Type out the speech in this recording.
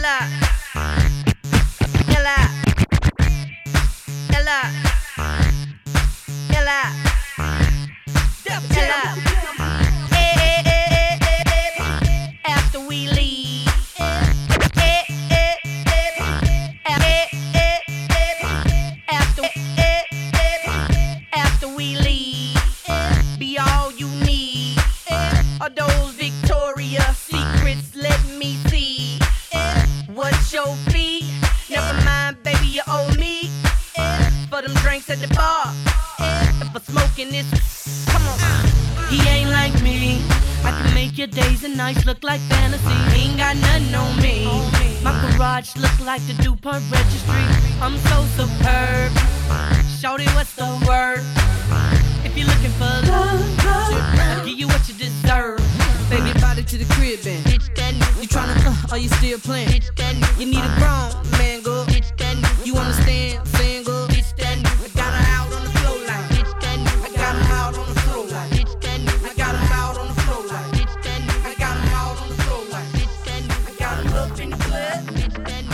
Ella, Ella, Ella, Ella, Ella. After we leave, after we leave, be all you need. Are those Victoria's Secrets? Let me see. What's your fee? Never mind, baby, you owe me. For them drinks at the bar, and for smoking this. Come on. He ain't like me. I can make your days and nights look like fantasy. He ain't got nothing on me. My garage look like the DuPont registry. I'm so superb. Shorty, what's the word? If you're looking for love, I'll give you what you deserve. Baby, body to the crib, man. You tryna, are you still playing? You need a grown man, girl. You understand, single. I got her out on the floor like. I got him out on the floor like. I got him out on the floor like. I got him out on the floor like. I got him up in the club.